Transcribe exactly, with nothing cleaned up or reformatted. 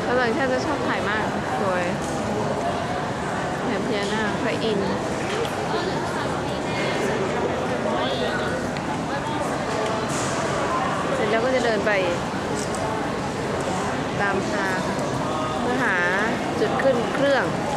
ฝรั่งชาติจะชอบถ่ายมากสวยแถมพญานาคพระอินทร์เสร็จแล้วก็จะเดินไปตามทางเพื่อหาจุดขึ้นเครื่อง